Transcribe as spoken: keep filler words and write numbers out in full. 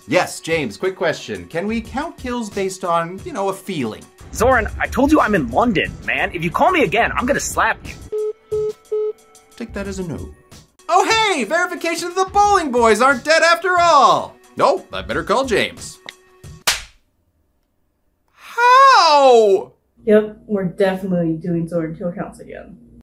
Yes, James, quick question. Can we count kills based on, you know, a feeling? Zoran, I told you I'm in London, man. If you call me again, I'm gonna slap you. Take that as a no. Oh hey, verification of the bowling boys aren't dead after all. No, I better call James. How? Yep, we're definitely doing Zoran kill counts again.